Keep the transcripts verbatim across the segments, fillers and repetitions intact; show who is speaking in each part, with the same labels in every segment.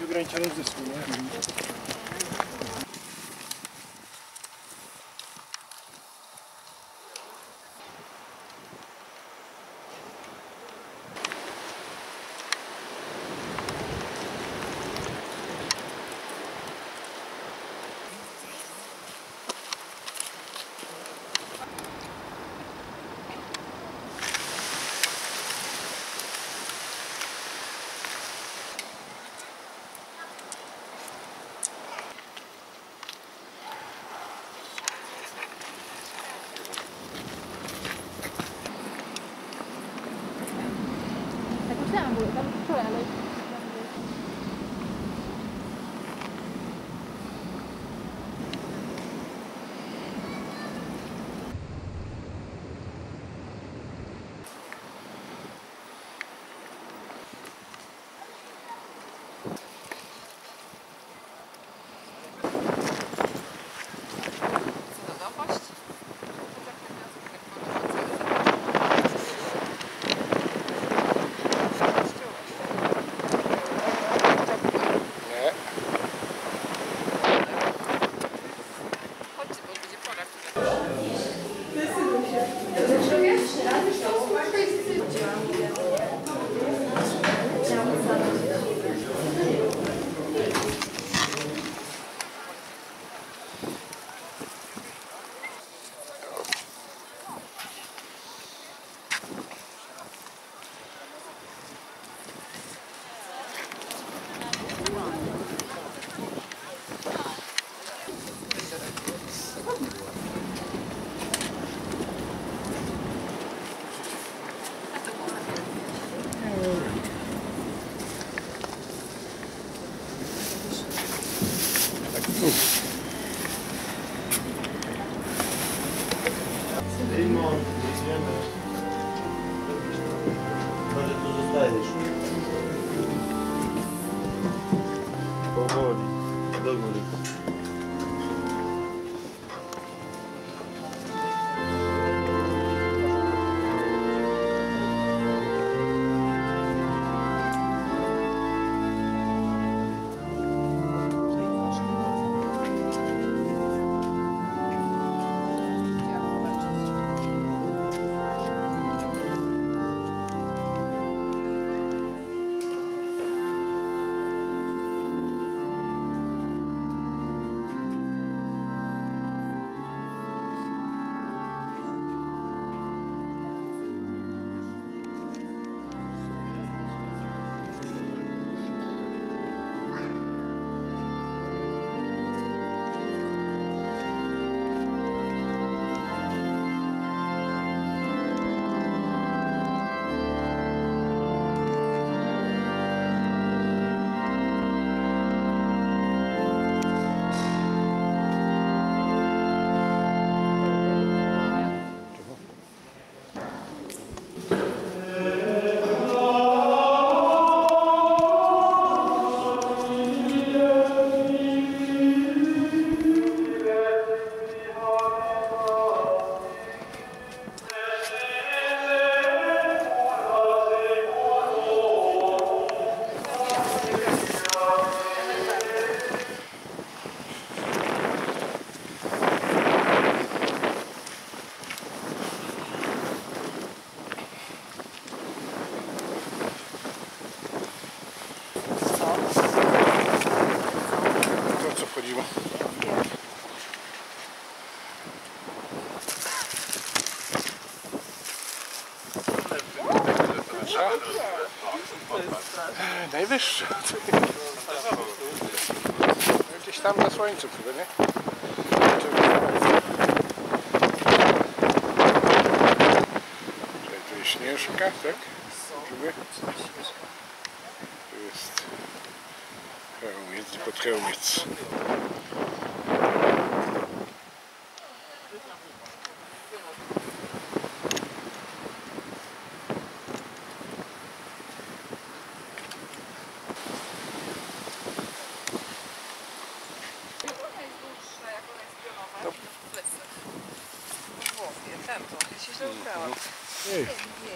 Speaker 1: ograniczonym zysku, nie?
Speaker 2: Myślałam, bo tam wczoraj, ale...
Speaker 3: Limon, jedziemy. Może tu zostajesz. Powoli, do góry.
Speaker 1: Najwyższe. Gdzieś tam na słońcu chyba, nie? Tu jest Śnieżka, tak? Tu jest Chełmiec, pod Chełmiec.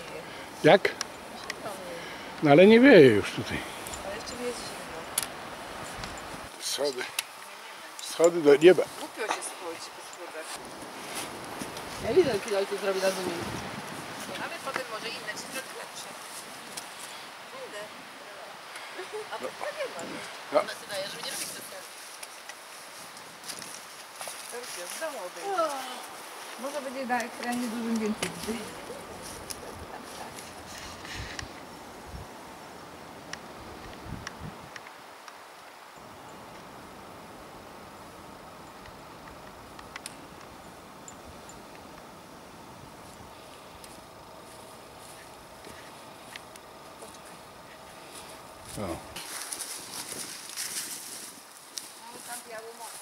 Speaker 1: Jak? No ale nie wieje już tutaj.
Speaker 2: Ale jeszcze jest zimno.
Speaker 1: schody. Schody do nieba.
Speaker 4: Głupio się spójść po schodach.
Speaker 2: Ja widzę, kiedy ojciec zrobi na dumie.
Speaker 4: Ale potem może inne ci zrobi lepsze. Inne. A to tak nie ma.
Speaker 1: No.
Speaker 4: Ona się daje, żeby nie robić specjalnie. Teraz ja z domu odejdę.
Speaker 2: Może będzie na ekranie dużym więcej widzę.
Speaker 1: O.
Speaker 4: Mamy tam biały most.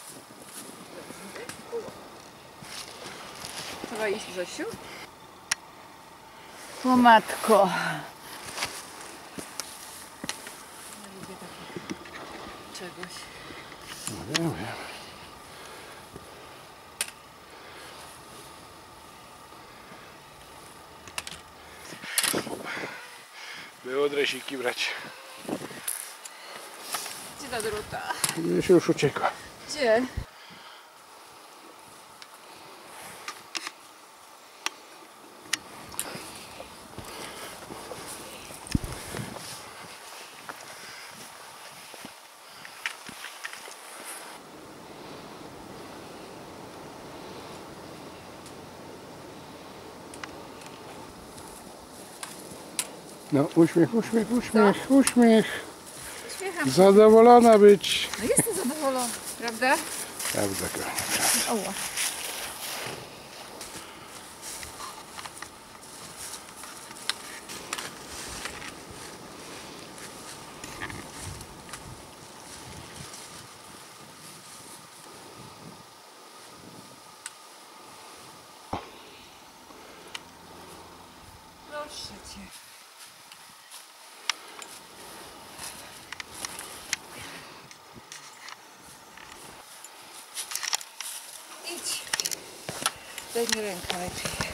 Speaker 2: Trzeba iść, Grzesiu? O matko.
Speaker 4: Nie lubię takiego czegoś.
Speaker 1: No wiem, wiem. Było dresiki brać.
Speaker 2: Gdzie ta druta?
Speaker 1: Nie się już uciekła.
Speaker 2: Gdzie?
Speaker 1: No uśmiech, uśmiech, uśmiech, uśmiech.
Speaker 2: Uśmiecham.
Speaker 1: Zadowolona być.
Speaker 2: No jestem zadowolona, prawda?
Speaker 1: Prawda, kochanie, prawda.
Speaker 2: Oła.
Speaker 4: Proszę cię. Idź. Daj mi rękę lepiej.